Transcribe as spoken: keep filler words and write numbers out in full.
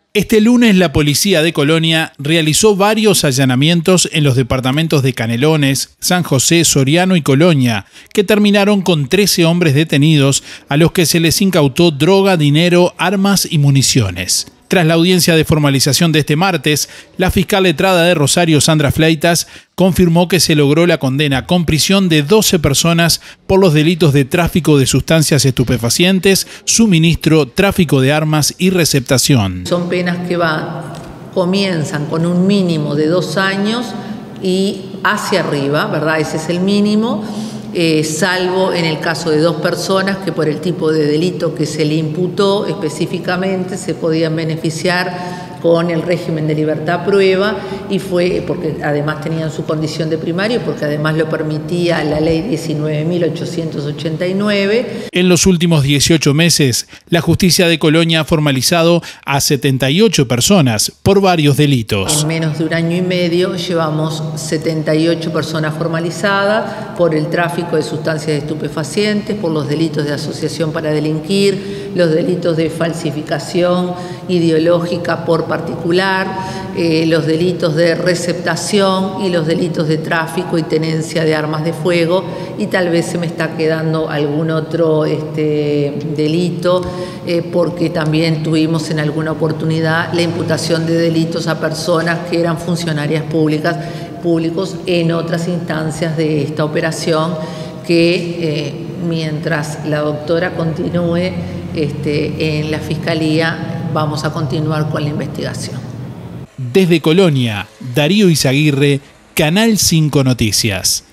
Este lunes la policía de Colonia realizó varios allanamientos en los departamentos de Canelones, San José, Soriano y Colonia, que terminaron con trece hombres detenidos a los que se les incautó droga, dinero, armas y municiones. Tras la audiencia de formalización de este martes, la fiscal letrada de Rosario, Sandra Fleitas, confirmó que se logró la condena con prisión de doce personas por los delitos de tráfico de sustancias estupefacientes, suministro, tráfico de armas y receptación. Son penas que van, comienzan con un mínimo de dos años y hacia arriba, ¿verdad? Ese es el mínimo. Eh, salvo en el caso de dos personas que por el tipo de delito que se le imputó específicamente se podían beneficiar con el régimen de libertad prueba, y fue porque además tenían su condición de primario, porque además lo permitía la ley diecinueve mil ochocientos ochenta y nueve. En los últimos dieciocho meses, la justicia de Colonia ha formalizado a setenta y ocho personas por varios delitos. En menos de un año y medio llevamos setenta y ocho personas formalizadas por el tráfico de sustancias estupefacientes, por los delitos de asociación para delinquir, los delitos de falsificación ideológica por particular, eh, los delitos de receptación y los delitos de tráfico y tenencia de armas de fuego, y tal vez se me está quedando algún otro este, delito, eh, porque también tuvimos en alguna oportunidad la imputación de delitos a personas que eran funcionarias públicas, públicos en otras instancias de esta operación, que eh, mientras la doctora continúe este, en la Fiscalía, vamos a continuar con la investigación. Desde Colonia, Darío Izaguirre, Canal cinco Noticias.